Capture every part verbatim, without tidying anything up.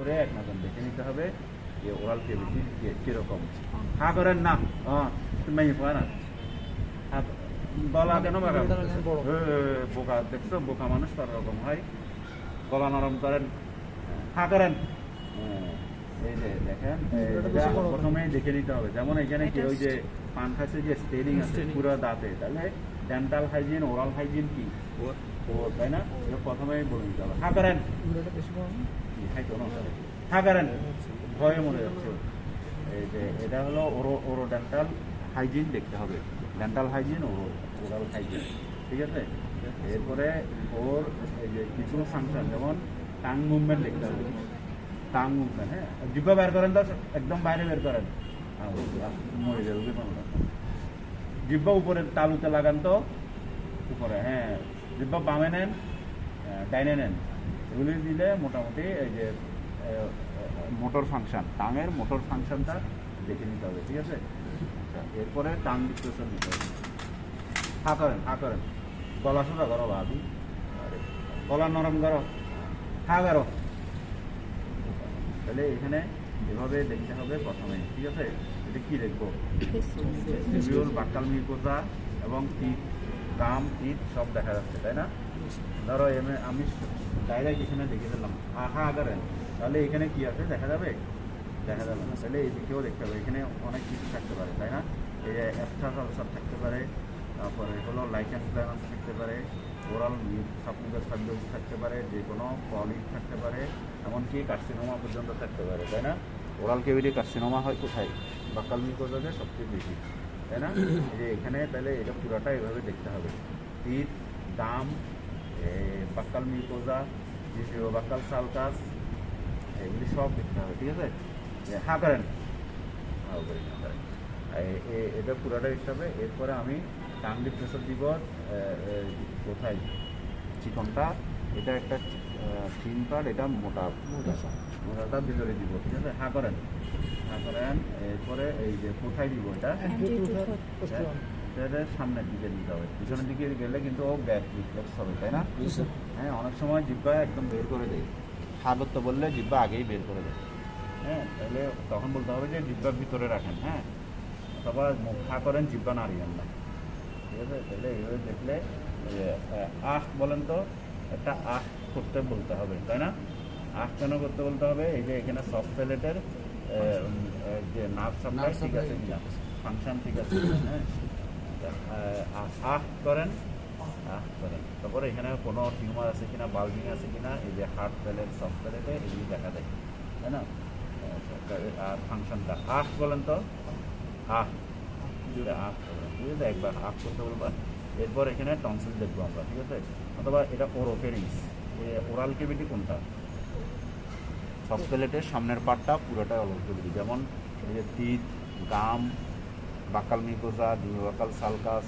করে এক নজর দেখে নিতে হবে যে ওরাল কেভিটি কিরকম। হা করেন না, তুমি না গলা কেন বোকা দেখছো, বোকা মানুষ তার রকম হয়, গলা নরম করেন, হা করেন। এই যে দেখেন প্রথমেই দেখে নিতে হবে, যেমন এখানে কি ওই যে পান খাচ্ছে যে স্টেরিং আছে পুরো দাঁতে, তাহলে ডেন্টাল হাইজিন ওরাল হাইজিন কি তাই না, প্রথমেই বলে নিতে হবে। হা করেন, হা করেন, ভয়ে মনে যাচ্ছে। এই যে এটা হলো ওরো ওরো ডেন্টাল হাইজিন দেখতে হবে, dental hygiene oro oral hygiene, ঠিক আছে। এরপরে ওর এই যে কিছু ফাংশন যেমন টাং মুভমেন্ট দেখতে হবে, টাং মুভমেন্ট, হ্যাঁ জিহ্বা বের করেন তো, একদম বাইরে বের করেন, মরে যাবে। জিহ্বা উপরে তালুতে লাগান তো উপরে, হ্যাঁ জিহ্বা বামে নেন ডাইনে নেন, এগুলি দিলে মোটামুটি এই যে মোটর ফাংশন, টাঙের মোটর ফাংশনটা দেখে নিতে হবে, ঠিক আছে। এরপরে টাং ডিপ্রেশন নিতে হবে। হা করেন, হা করেন, গলা সোজা করো ভাবি, গলা নরম করো, হা করো। তাহলে এখানে এভাবে দেখতে হবে প্রথমে, ঠিক আছে। এটা কি দেখবো, বাক্কাল মিউকোসা এবং টিপ, গাম, টিপ সব দেখা যাচ্ছে, তাই না। ধরো এমনি আমি ডাইরেক্ট এখানে দেখে দিলাম, হা করেন, তাহলে এখানে কি আছে দেখা যাবে, দেখা যাবে না। তাহলে এদিকেও দেখতে হবে, এখানে অনেক কিছু থাকতে পারে, তাই না। এই যে অ্যাস্ট্রাস আলসার থাকতে পারে, তারপরে হলো লাইকেন প্ল্যানাস থাকতে পারে, ওরাল সাবমিউকাস ফাইব্রোসিস থাকতে পারে, যে কোনো পলিপ থাকতে পারে, এমনকি কার্সিনোমা পর্যন্ত থাকতে পারে, তাই না। ওরাল কেভিটি কার্সিনোমা হয় কোথায়, বাক্কাল মিউকোসাতে সবচেয়ে বেশি, তাই না। এই যে এখানে তাহলে এটা পুরোটা এভাবে দেখতে হবে, টিথ, দাম, বাক্কাল মিউকোসা, বাক্কাল সালকাস, এগুলি সব দেখতে হবে, ঠিক আছে। হা করেন, হাও করেন, এটা পুরোটা দেখতে হবে। এরপরে আমি টাং ডিপ্রেশন দিব কোথায়, চিকনটা, এটা একটা থিন পার্ট, এটা মোটা মোটাটা ভিতরে দিব, ঠিক আছে। হা করেন, হা করেন। এরপরে এই যে কোথায় দিব, এটা সামনের দিকে দিতে হবে, পিছনের দিকে গেলে কিন্তু ও ব্যাক রিফ্লেক্স হবে, তাই না। হ্যাঁ অনেক সময় জিহ্বা একদম বের করে দেয়, হা করতে বললে জিহ্বা আগেই বের করে দেয়, হ্যাঁ তাহলে তখন বলতে হবে যে জিহ্বার ভিতরে রাখেন, হ্যাঁ অথবা মুখ হা করেন, জিহ্বা নাড়িয়েন না, ঠিক আছে। তাহলে এইভাবে দেখলে আখ বলেন তো, একটা আখ করতে বলতে হবে, তাই না। আখ কেন করতে বলতে হবে, এই যে এখানে সফট প্যালেটের যে নার্ভ সাপ্লাই ঠিক আছে কিনা, ফাংশন ঠিক আছে, হ্যাঁ আখ করেন, আখ করেন। তারপরে এখানে কোনো টিউমার আছে কিনা, বাল্বিং আছে কিনা, এই যে হার্ট প্যালেট, সফট প্যালেটে এগুলি দেখা দেয়, তাই না। আর ফাংশনটা আখ বলেন তো, আখ আখ করবেন, ঠিক আছে, একবার আখ করতে বলবো। এরপর এখানে টনসিল দেখবো আমরা, ঠিক আছে, অথবা এটা ওরোফেরিংস। ওরাল কেভিটি কোনটা, সফট প্যালেটের সামনের পার্টটা পুরোটাই ওরাল কেভিটি, যেমন এই যে teeth, gum, buccal mucosa, buccal sulcus,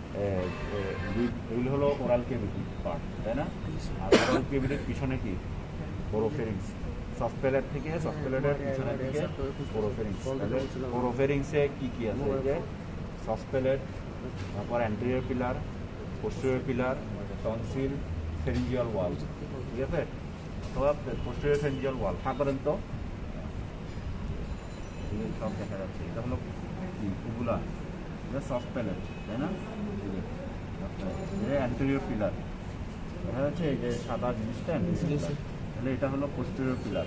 এগুলি হলো ওরাল কেভিটি পার্ট, তাই না। আর ওরাল কেভিটির পিছনে কি, ওরোফেরিংস, সফট প্যালেট থেকে সফট প্যালেটের পিছনের দিকে ওরোফেরিংস। ওরোফেরিংসে কি কি আছে, যে সফট প্যালেট, তারপর anterior pillar, posterior pillar, tonsil, pharyngeal wall, ঠিক আছে, অথবা পোস্টেরিয়র ফেরিঞ্জিয়াল ওয়াল। হা করেন তো, সব দেখা যাচ্ছে। এটা হলো এগুলা, এটা সফট প্যালেট, তাই না। অ্যান্টেরিয়র পিলার দেখা যাচ্ছে, এই যে সাদা জিনিসটা, তাহলে এটা হলো পোস্টেরিয়র পিলার।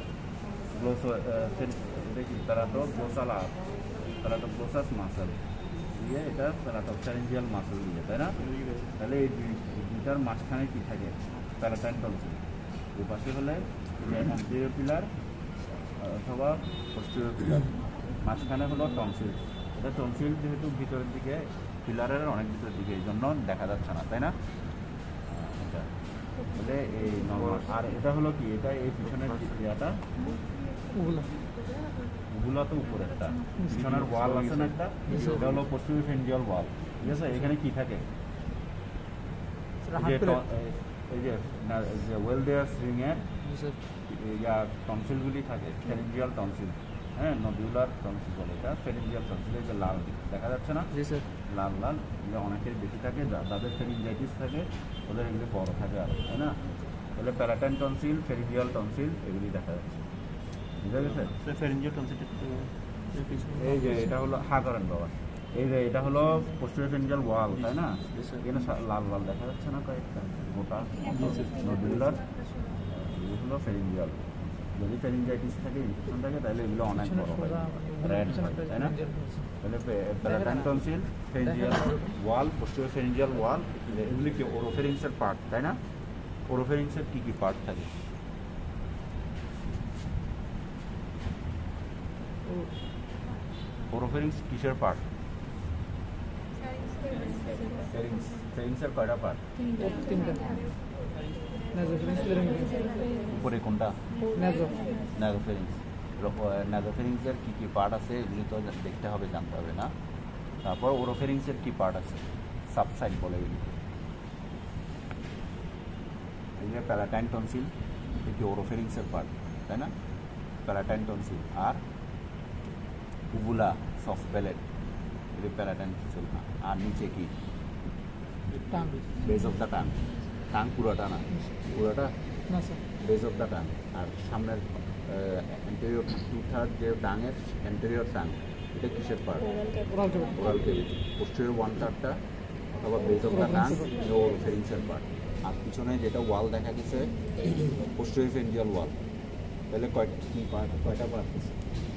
এটা কি, তারা তো গ্লোসালা, তারা তো গ্লোসাস মাসেল দিয়ে, এটা প্যারাটোফ্যারিঞ্জিয়াল মাসেল দিয়ে, তাই না। তাহলে এই দুইটার মাঝখানে কি থাকে, প্যারাটাইন টনসিল। এই পাশে হলে অ্যান্টেরিয়র পিলার অথবা পোস্টেরিয়র পিলার, মাঝখানে হলো টনসিল। এটা টনসিল যেহেতু ভিতরের দিকে, পিলারের অনেক ভিতরের দিকে, এই জন্য দেখা যাচ্ছে না, তাই না। এটা বলে এই নর্মাল। আর এটা হলো কি, এটা এই পিছনের ইয়াটা, ওগুলো তো উপরে একটা পিছনের ওয়াল আছে না একটা, এটা হলো পোস্টেরিয়র ফেরিঞ্জিয়াল ওয়াল, ঠিক আছে। এখানে কি থাকে, এই যে ওয়েল দেয়ার স্ট্রিং এর ইয়া টনসিলগুলি থাকে, ফেরিঞ্জিয়াল টনসিল, হ্যাঁ নডিউলার টনসিল বলে এটা, ফেরিঞ্জিয়াল টনসিল। এই যে লাল দেখা যাচ্ছে না, লাল লাল, এগুলো অনেকের বেশি থাকে, যাদের ফেরিঞ্জাইটিস থাকে ওদের এগুলি বড় থাকে আরো, তাই না। তাহলে প্যারাটাইন টনসিল, ফেরিঞ্জিয়াল টনসিল এগুলি দেখা যাচ্ছে। বুঝা গেছে? এই যে এটা হলো হা করেন বাবা, এই যে এটা হলো পোস্টেরিয়র ফ্যারিঞ্জিয়াল ওয়াল, তাই না? এখানে লাল লাল দেখা যাচ্ছে না কয়েকটা গোটা নডুলার, এগুলো ফ্যারিঞ্জিয়াল। যদি ফ্যারিঞ্জাইটিস থাকে, ইনফেকশন থাকে, তাহলে এগুলো অনেক বড় হয়, রেড হয়, তাই না? তাহলে palatine tonsil, pharyngeal wall, posterior pharyngeal wall, এগুলি কি ওরোফ্যারিংসের পার্ট, তাই না? ওরোফ্যারিংসের কী কী পার্ট থাকে? ওরোফ্যারিংস কিসের পার্ট? ফ্যারিংস, ফ্যারিংসের কয়টা পার্ট? উপরে কোনটা? নাজোফ্যারিংস। নাজোফ্যারিংসের কী কী পার্ট আছে এগুলি তো দেখতে হবে, জানতে হবে না? তারপর ওরোফ্যারিংসের কী পার্ট আছে? সাবসাইড বলে এগুলি। এই যে প্যালাটাইন টনসিল, এটি ওরোফ্যারিংসের পার্ট, তাই না? প্যালাটাইন টনসিল আর উবুলা সফট প্যালেট, এটি প্যালাটাইন টনসিল না। আর নিচে কি? Base of the tongue. Tongue পুরোটা না, পুরোটা বেস অফ দ্য টাং। আর সামনের অ্যান্টেরিয়র টু থার্ড যে টাঙের অ্যান্টেরিয়র টাং, এটা কিসের part? Oral cavity. Posterior one থার্ডটা অথবা বেস অফ দ্য টাং, এটা ওরোফ্যারিংসের পার্ট। আর পিছনে যেটা ওয়াল দেখা গেছে পোস্টেরিয়র ফ্যারিঞ্জিয়াল ওয়াল, তাহলে কয়টা কি পার্ট, কয়টা পার্ট আছে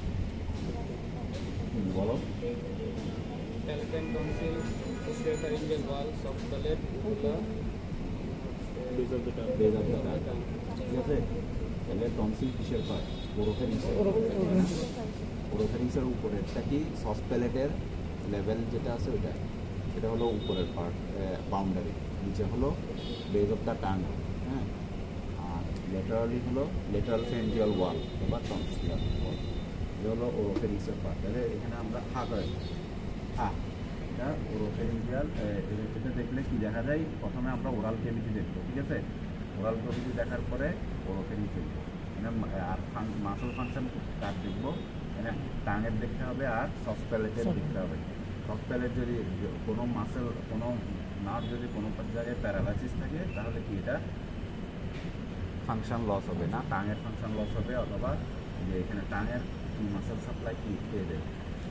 বলো? Palatine tonsil, posterior pharyngeal wall, soft palate, uvula, base of the tongue, base of the tongue. ঠিক আছে? তাহলে টনসিল কিসের পার্ট? ওরোফ্যারিংসের। ওরোফ্যারিংসের উপরেরটা কি? সফট প্যালেটের লেভেল যেটা আছে ওইটা, সেটা হলো উপরের পার্ট, বাউন্ডারি। নিচে হলো বেস অফ দ্য টাং, হ্যাঁ। আর লেটারালি হলো লেটারাল ফ্যারিঞ্জিয়াল ওয়াল বা টনসিলার ওয়াল, এটা হলো ওরোফ্যারিংসের পার্ট। তাহলে এখানে আমরা হা করে হা, এটা ওরোফ্যারিঞ্জিয়াল। এটা দেখলে কি দেখা যায়? প্রথমে আমরা ওরাল ক্যাভিটি দেখবো, ঠিক আছে? ওরাল ক্যাভিটি দেখার পরে ওরোফ্যারিংস দেখবো, মানে আর মাসল ফাংশন কার দেখবো, মানে টাঙের দেখতে হবে আর সফট প্যালেটের দেখতে হবে। সফট প্যালেট যদি কোনো মাসেল, কোনো নার্ভ যদি কোনো জায়গায় প্যারালাইসিস থাকে, তাহলে কি এটা ফাংশন লস হবে না, টাঙের ফাংশন লস হবে, অথবা যে এখানে টাঙের কি মাসেল সাপ্লাই কি খেয়ে দেবে,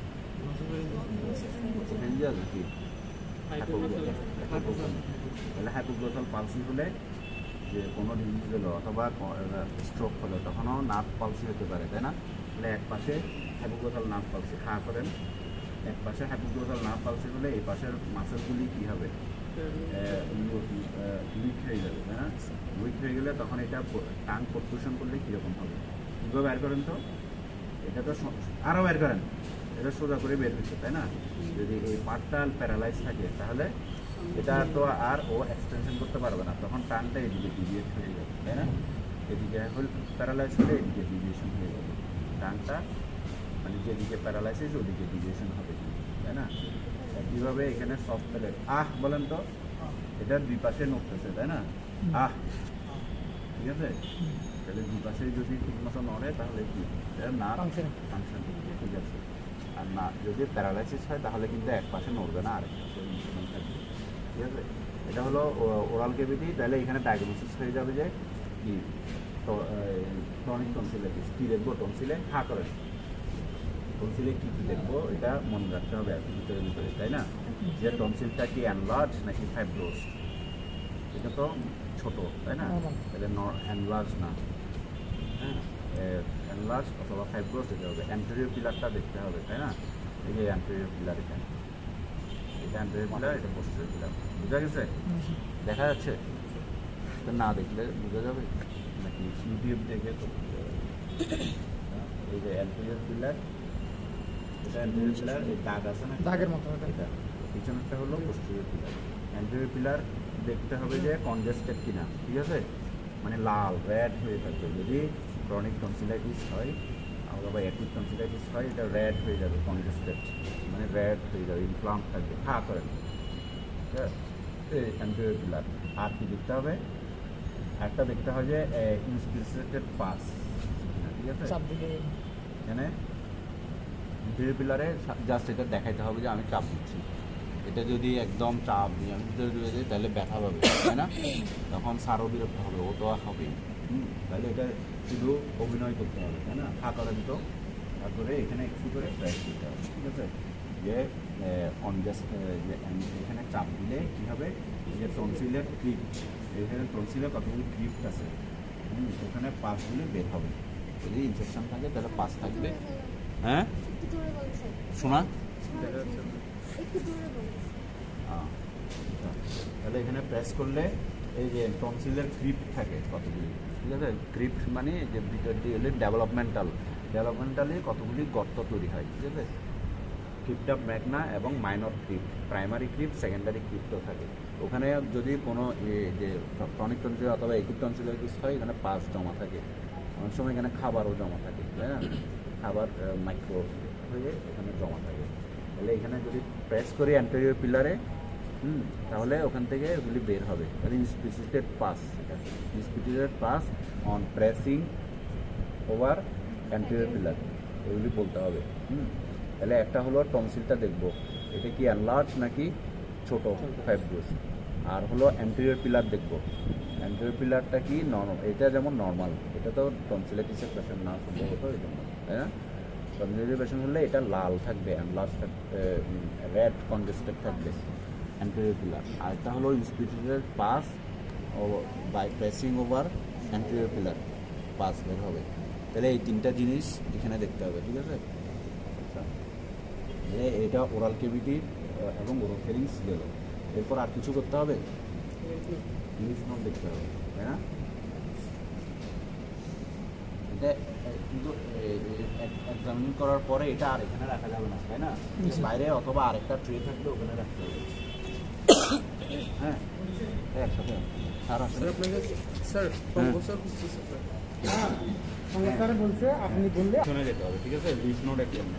কি তাহলে হাইপোগ্লোসাল পালসি হলে, যে কোনো ডিজিজ হলো অথবা স্ট্রোক হলো, তখনও নার্ভ পালসি হতে পারে, তাই না? তাহলে এক পাশে হাইপোগ্লোসাল নার্ভ পালসি, হা করেন, এক পাশে হাইপোগ্লোসাল নার্ভ পালসি হলে এই পাশের মাসেলগুলি কী হবে? উইক হয়ে যাবে, তাই না? উইক হয়ে গেলে তখন এটা টাং প্রোট্রুশন করলে কীরকম হবে? কীভাবে বের করেন তো? এটা তো আরও বের করেন, এটা সোজা করে বের হচ্ছে, তাই না? যদি এই পার্টটা প্যারালাইজ থাকে, তাহলে এটা তো আর ও এক্সটেনশন করতে পারবে না, তখন টাংটা এদিকে ডিভিয়েট হয়ে যাবে, তাই না? এদিকে প্যারালাইজ হলে এদিকে ডিভিয়েশন হয়ে যাবে, টাংটা মানে যেদিকে প্যারালাইসিস ওদিকে ডিভিয়েশন হবে, তাই না? কীভাবে এখানে সফট প্যালেট আহ বলেন তো, এটার দুই পাশে নড়তেছে, তাই না? আহ, ঠিক আছে? তাহলে দুই পাশে যদি ঠিক মতো নড়ে, তাহলে কি এটা না ফাংশন, ঠিক আছে? আর না যদি প্যারালাইসিস হয়, তাহলে কিন্তু এক পাশে নড়বে না, আরেক পাশে ইনস্ট্রুমেন্ট থাকবে, ঠিক আছে? এটা হলো ওরাল ক্যাভিটি। তাহলে এখানে ডায়াগনোসিস হয়ে যাবে যে কি ক্রনিক টনসিলাইটিস। কী দেখবো টনসিলে? হা করেন, টনসিলে কী কী দেখবো এটা মনে রাখতে হবে এত ভিতরে ভিতরে, তাই না? যে টনসিলটা কি অ্যানলার্জ নাকি ফাইব্রোস, এটা তো ছোটো, তাই না? তাহলে অ্যানলার্জ না, হ্যাঁ, অ্যানলার্জ অথবা ফাইব্রোস এটা হবে। অ্যান্টেরিয়র পিলারটা দেখতে হবে, তাই না? এই যে অ্যান্টেরিয়র পিলার, এখানে এটা অ্যান্টেরিয়র পিলার, এটা পোস্টেরিয়র পিলার। বোঝা গেছে? দেখা যাচ্ছে? তো না দেখলে বোঝা যাবে নাকি ইউটিউব দেখে তো বোঝা যাবে। এই যে অ্যান্টেরিয়র পিলার, এটা অ্যান্টেরিয়র পিলার, এই দাগ আছে না দাগের মতো, এটা পিছনেরটা হলো পোস্টেরিয়র পিলার। অ্যান্টেরিয়র পিলার দেখতে হবে যে কনজেস্টেড কিনা, ঠিক আছে? মানে লাল রেড হয়ে থাকবে। যদি ক্রনিক টনসিলাইটিস হয় অথবা অ্যাকিউট টনসিলাইটিস হয়, এটা রেড হয়ে যাবে, কনজেস্টেড মানে রেড হয়ে যাবে, ইনফ্লাম থাকবে, হা করেন, অ্যান্টেরিয়র পিলার। আর কি দেখতে হবে? একটা দেখতে হয় যে ইনস্পিরেটেড পাস, ঠিক আছে? এখানে অ্যান্টেরিয়র পিলারে জাস্ট এটা দেখাইতে হবে যে আমি চাপ দিচ্ছি। এটা যদি একদম চাপ দিয়ে আমি ভিতরে ঢুকে যাই, তাহলে ব্যথা পাবে, তাই না? তখন সারও বিরক্ত হবে, ও তো আর হবে। হুম, তাহলে এটা শুধু অভিনয় করতে হবে, তাই না? হা করেন তো, তারপরে এখানে একটু করে প্রেস দিতে হবে, ঠিক আছে? যে অনজাস্ট যে এখানে চাপ দিলে কী হবে, যে টনসিলের ক্লিপ, এখানে টনসিলের কতগুলি ক্লিপ আছে, ওখানে পাসগুলি বের হবে। যদি ইনফেকশন থাকে তাহলে পাস থাকবে। হ্যাঁ শোনা, তাহলে এখানে প্রেস করলে এই যে টনসিলের ক্রিপ থাকে কতগুলি, ঠিক আছে? ক্রিপ মানে যে ভিতর দিয়ে হলে ডেভেলপমেন্টাল ডেভেলপমেন্টালি কতগুলি গর্ত তৈরি হয়, ঠিক আছে? ক্রিপটা ম্যাগনা এবং minor crypt, primary crypt, secondary ক্রিপ্টও থাকে। ওখানে যদি কোনো যে ক্রনিক টনসিল অথবা একিউট টনসিলের কিছু হয়, এখানে পাস জমা থাকে, অনেক সময় এখানে খাবারও জমা থাকে, তাই না? খাবার মাইক্রো হয়ে এখানে জমা থাকে। তাহলে এখানে যদি প্রেস করি অ্যান্টেরিয়র পিলারে, হুম তাহলে ওখান থেকে ওগুলি বের হবে। তাহলে inspissated pus, inspissated pus on pressing over anterior pillar, এগুলি বলতে হবে। হুম তাহলে একটা হলো টনসিলটা দেখবো, এটা কি অ্যানলার্জ নাকি ছোট ফাইব্রোস। আর হলো অ্যান্টেরিয়র পিলার দেখবো, অ্যান্টেরিয়র পিলারটা কি নর্মাল, এটা যেমন নর্মাল, এটা তো টনসিলাইটিসের পেশেন্ট না সম্ভবত, এই জন্য, তাই না? টনসিলাইটিস পেশেন্ট হলে এটা লাল থাকবে, অ্যানলার্জ থাকবে, রেড কনজেস্টেড থাকবে অ্যান্টেরিয়র পিলার। আর এটা হলো ইনস্পিসিটেড পাস ও by pressing over anterior pillar, pus বের হবে। তাহলে এই তিনটা জিনিস এখানে দেখতে হবে, ঠিক আছে? আচ্ছা, এটা ওরাল কেভিটি এবং ওরোফেরিংস গেল। এরপর আর কিছু করতে হবে, লিফ নোট দেখতে হবে, তাই না? এটা কিন্তু এক্সামিন করার পরে এটা আর এখানে রাখা যাবে না, তাই না? বাইরে অথবা আরেকটা ট্রে থাকলে ওখানে রাখতে হবে। হ্যাঁ একসাথে স্যার আসলে আপনাকে স্যার স্যার বলছে আপনি বললে শুনে যেতে হবে, ঠিক আছে? লিফ নোট একদম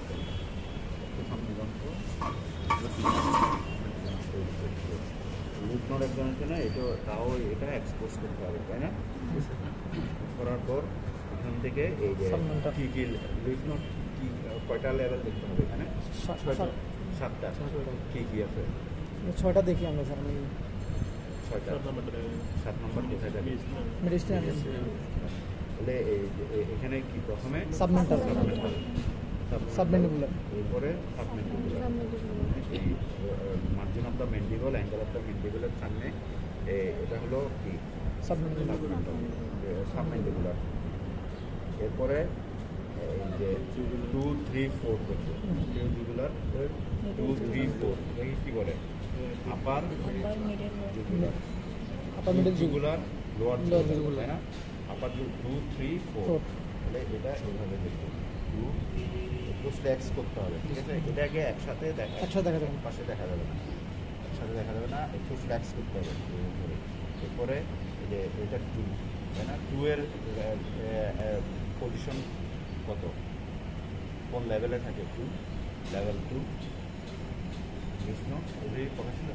লিফ নোট এক্সামিনেশনে এটা তাও এটা এক্সপোজ করতে হবে, তাই না? করার পর এখান থেকে এই যে কী কী লিফ নোট কী কয়টা লেভেল দেখতে হবে এখানে? সাতটা। কী কী আছে? ছয়টা দেখি আমরা স্যার, ছয়টা। সাত নম্বর কোথায় থাকে? মেডিসিন। তাহলে এখানে কি প্রথমে সাবমেন্টাল, সাবমেন্ডিবুলার, এরপরে সাবমেন্ডিবুলার, এই margin of the mandible, angle of the মেন্ডিবলের সামনে এটা হলো কি সাবমেন্ডিবুলার। এরপরে এই যে টু থ্রি ফোর হচ্ছে জুগুলার, টু থ্রি ফোর এটাকে কী বলে? Upper jugular, upper middle jugular, lower jugular, তাই না? Upper two three four. তাহলে এটা এইভাবে দেখবো, টু একটু ফ্লেক্স করতে হবে, ঠিক আছে? এটা আগে একসাথে দেখা একসাথে দেখা যাবে, পাশে দেখা যাবে না, একসাথে দেখা যাবে না, একটু ফ্লেক্স করতে হবে। এরপরে যে এটা টু, তাই না? টু এর পজিশন কত, কোন লেভেলে থাকে? Two level two. বিষ্ণু ওই কথা ছিল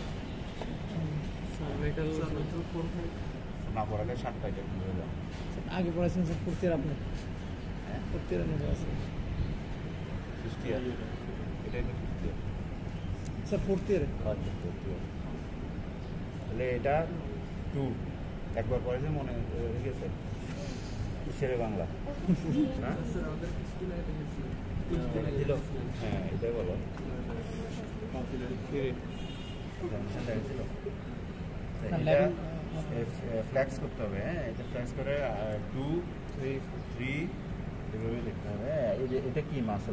না পড়ালে সাতটায় হয়ে যাও। আগে পড়াচ্ছেন স্যার ফোর্থ ইয়ার, আপনি হ্যাঁ ফোর্থ ইয়ার মধ্যে আছেন ফিফথ ইয়ার, এটাই তো ফিফথ ইয়ার স্যার, ফোর্থ ইয়ারে। আচ্ছা ফোর্থ ইয়ার। তাহলে এটা টু একবার পড়েছে মনে হয়ে গেছে, ছেড়ে বাংলা হ্যাঁ হ্যাঁ এটাই বলো ছিল। এটা ফ্ল্যাক্স করতে হবে, হ্যাঁ এটা ফ্ল্যাক্স করে টু থ্রি থ্রি এভাবে দেখতে হবে। হ্যাঁ এই যে এটা কি মাসেল?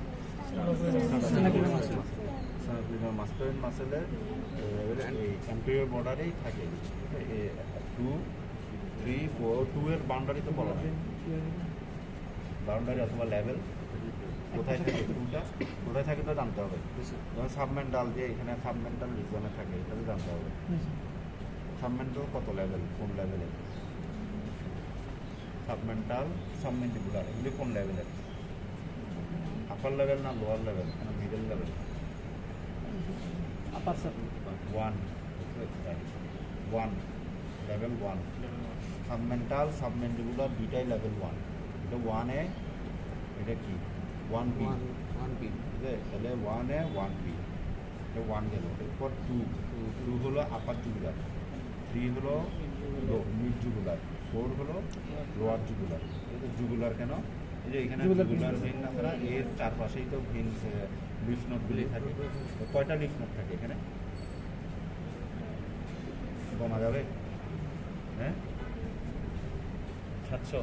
মাস্টার মাসেলের এই অ্যান্টেরিয়র বর্ডারেই থাকে। টু থ্রি ফোর, টু এর বাউন্ডারি তো বলা হয়, বাউন্ডারি অথবা লেভেল কোথায় থাকে, টুটা কোথায় থাকে তো জানতে হবে। যেমন সাবমেন্টাল, যে এখানে সাবমেন্টাল রিজনে থাকে, এটা তো জানতে হবে। সাবমেন্টাল কত লেভেল, কোন লেভেলের? সাবমেন্টাল, সাবমেন্ডিবুলার, এগুলি কোন লেভেলের? আপার লেভেল না লোয়ার লেভেল, না middle level? Upper sir, one one level one. Submental, submandibular দুইটাই লেভেল ওয়ান। এটা ওয়ানে, এটা কি ওয়ান বি, ওয়ান বি ঠিক আছে? তাহলে ওয়ানে ওয়ান বি, এটা ওয়ান গেল। এরপর টু, টু হলো আপার জুগুলার, থ্রি হলো মিড জুগুলার, ফোর হলো লোয়ার জুগুলার। জুগুলার কেন? এই যে এখানে জুগুলার জুগুলার ভেন না ছাড়া এর চারপাশেই তো ভেন লিফ নোটগুলি থাকে। কয়টা লিফ নোট থাকে এখানে? গোনা যাবে? হ্যাঁ, সাতশো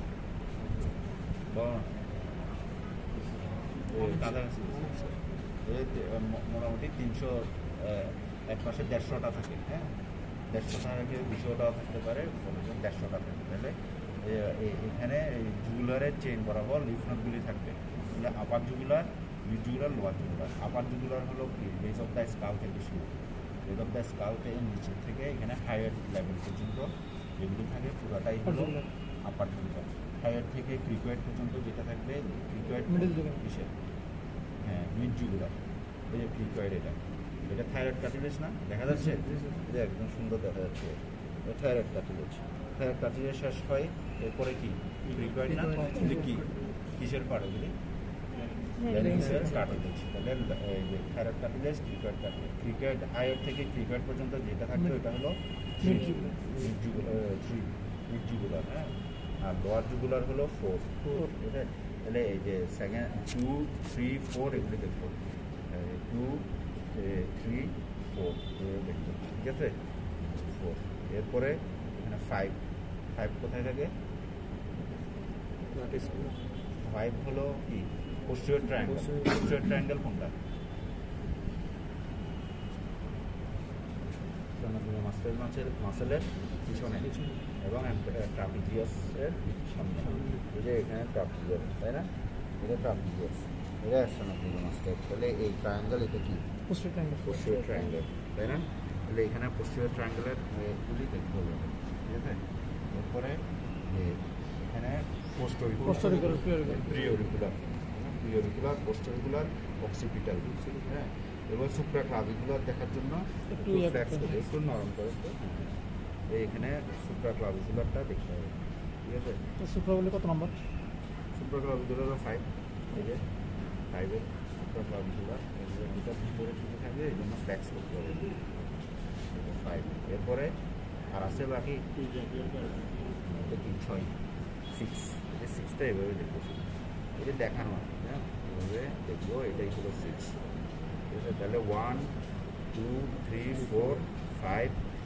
কাছাকাছি, মোটামুটি তিনশো, এক পাশে দেড়শোটা থাকে। হ্যাঁ, দেড়শোটা থেকে দুশোটাও থাকতে পারে, দেড়শোটা থাকে। তাহলে এখানে জুগুলারের চেইন বরাবর লিফ নোটগুলি থাকবে। Upper jugular, mid jugular, lower jugular. Upper jugular হলো কি বেস অফ দ্য স্কাল থেকে শুরু, বেস অফ দ্য স্কাল থেকে নিচের থেকে এখানে হায়ার লেভেল পর্যন্ত যেগুলি থাকে পুরোটাই হলো আপার জুগুলার। হায়ার থেকে ক্রিকোয়েড পর্যন্ত যেটা থাকবে ক্রিকোয়েড কিসের? হ্যাঁ, মিড জুগুলার। এই যে ক্রিকোয়েড, এটা এটা থাইরয়েড কার্টিলেজ না, দেখা যাচ্ছে? এটা একদম সুন্দর দেখা যাচ্ছে। থাইরয়েড কার্টিলেজ, থাইরয়েড কার্টিলেজ শেষ হয়, এরপরে কি ক্রিকোয়েড না? কি কিসের পার্ট এগুলি? কার্টিলেজ। তাহলে এই যে thyroid cartilage, cricoid cartilage. Cricoid hyoid থেকে ক্রিকোয়েড পর্যন্ত যেটা থাকবে ওটা হলো mid jugular, three mid jugular. হ্যাঁ, আর লোয়ার জুগুলার হলো ফোর। এটা তাহলে এই যে সেকেন্ড টু থ্রি ফোর এগুলি দেখবো, টু থ্রি ফোর দেখবো, ঠিক আছে? ফোর। এরপরে এখানে ফাইভ, ফাইভ কোথায় থাকে? ফাইভ হলো কি পোস্টেরিয়র ট্রায়াঙ্গেল। পোস্টেরিয়র ট্রায়াঙ্গেল কোনটা? মাসেল মাসের মাসেলের পিছনে এবং ট্রাপিজিয়াসের সামনে। এই যে এখানে ট্রাপিজিয়াস, তাই না? এটা ট্রাপিজিয়াস, এটা অ্যাস্ট্রোনমিক্যাল মাস্টার। তাহলে এই ট্রায়াঙ্গেল এটা কি? Posterior triangle. পোস্টেরিয়র ট্রায়াঙ্গেল, তাই না? তাহলে এখানে পোস্টেরিয়র ট্রায়াঙ্গেলের এগুলি দেখতে হবে, ঠিক আছে? এরপরে এখানে পোস্টোরিকুলার, প্রিওরিকুলার, প্রিওরিকুলার, পোস্টোরিকুলার, অক্সিপিটাল। হ্যাঁ, এবার সুপ্রা ক্লাভিকুলার দেখার জন্য একটু ফ্লেক্স করে, একটু নরম করে, এইখানে সুপ্রা ক্লাভিকুলারটা দেখতে হবে, ঠিক আছে? সুপ্রা বলে কত নম্বর? Supra ক্লাভিকুলারও five. এই যে ফাইভের সুপ্রা ক্লাভিকুলার, যেটা উপরে শুধু থাকবে এই জন্য ফ্লেক্স করতে হবে, ফাইভ। এরপরে আর আছে বাকি তিন ছয় সিক্স, এটা সিক্সটা এভাবে দেখবো, এটা দেখানো আছে। হ্যাঁ, এভাবে দেখবো, এটাই হলো সিক্স, ঠিক আছে? তাহলে one two three four five,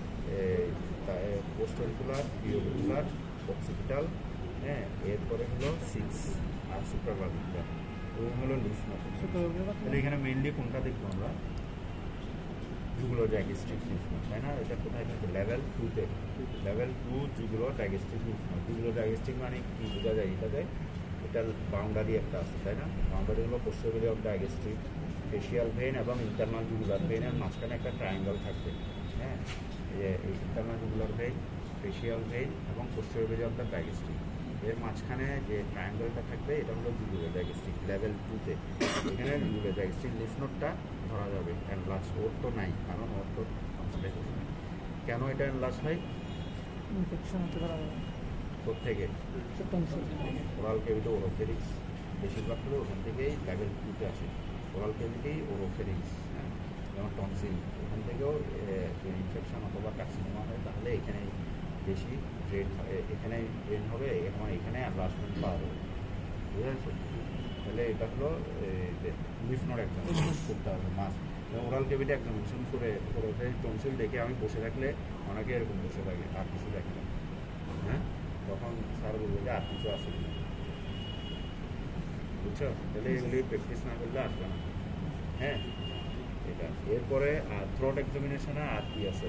postauricular, preauricular, occipital. হ্যাঁ, এরপরে হলো সিক্স আর সুপ্রাক্লাভিকুলার, এবং হলো লিফ নোট। তাহলে এখানে মেইনলি কোনটা দেখবো আমরা? জুগুলো ডায়াগেস্টিক লিফ নোট, তাই না? এটা কোথায় থাকে? লেভেল টুতে, level two jugulodigastric lymph node. Jugulodigastric মানে কি বোঝা যায়? এটাতে এটা বাউন্ডারি একটা আছে, তাই না? বাউন্ডারি হলো posterior of digastric, facial vein এবং ইন্টারনাল জুগুলার ভেনের মাঝখানে একটা ট্রায়াঙ্গেল থাকবে। হ্যাঁ, এই internal jugular vein, facial vein এবং পোস্টেরিয়র অফ দ্য ডায়াগেস্টিক, এর মাঝখানে যে ট্রায়াঙ্গেলটা থাকবে এটা হলো জুগুলো ডায়াগেস্টিক লেভেল টুতে। এখানে জুগুলো ডায়াগেস্টিক লিফ নোটটা ধরা যাবে। এনলার্জ ওর তো নাই, কারণ ওর তো কনসেন্ট্রেশন নেই। কেন এটা এনলার্জ হয়? ইনফেকশন হতে পারে কোত্থেকে? ওরাল ক্যাভিটি, ওরোফেরিক্স, বেশিরভাগ হলে ওখান থেকেই লেভেল টুতে আসে। ওরাল ক্যাভিটি, ওরোফেরিক্স, হ্যাঁ, যেমন টনসিল, ওখান থেকেও ইনফেকশন অথবা কার্সিনোমা হয়, তাহলে এখানে বেশি ড্রেন, এখানে ড্রেন হবে, আমার এখানে অ্যাডভান্সমেন্ট পাওয়া যাবে, বুঝতে পারছো? তাহলে এটা হলো লিফ নোট এক্সামিনেশন করতে হবে মাস্ট। ওরাল ক্যাভিটি এক্সামিনেশন করে ওরোফেরিক, টনসিল দেখে আমি বসে থাকলে অনেকে এরকম বসে থাকে, আর কিছু দেখে না। হ্যাঁ, তখন স্যার বলবো যে আর কিছু আসে না, বুঝছো? তাহলে এগুলি প্র্যাকটিস না করলে আসবে না। হ্যাঁ, এটা এরপরে আর থ্রোট এক্সামিনেশনে আর কি আছে?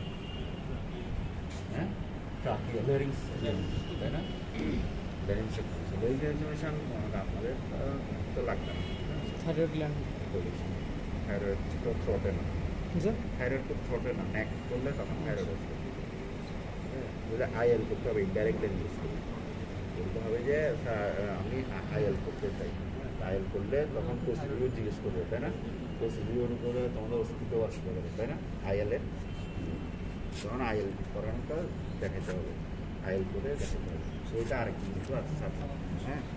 হ্যাঁ, লেরিংস, তাই না? লেরিংস এক্সামিনেশন, লেরিংস এক্সামিনেশন আমাদের তো লাগবে না। থাইরয়েড গ্ল্যান্ড, থাইরয়েড তো থ্রোটে না, থাইরয়েড তো থ্রোটে না, নেক করলে তখন থাইরয়েড আসবে। যদি আইএল করতে হবে, ইনডাইরেক্ট লেরিংস বলতে হবে যে আমি আইএল করতে চাই। আইএল করলে তখন প্রসিডিওর জিজ্ঞেস করবে, তাই না? প্রসিডিওর করে তোমাদের অস্তিত্ব আসবে, তাই না? আইএলের তখন আইএল করানোটা দেখাতে হবে, আইএল করে দেখাতে হবে। তো এটা আরেক কিছু আছে, হ্যাঁ।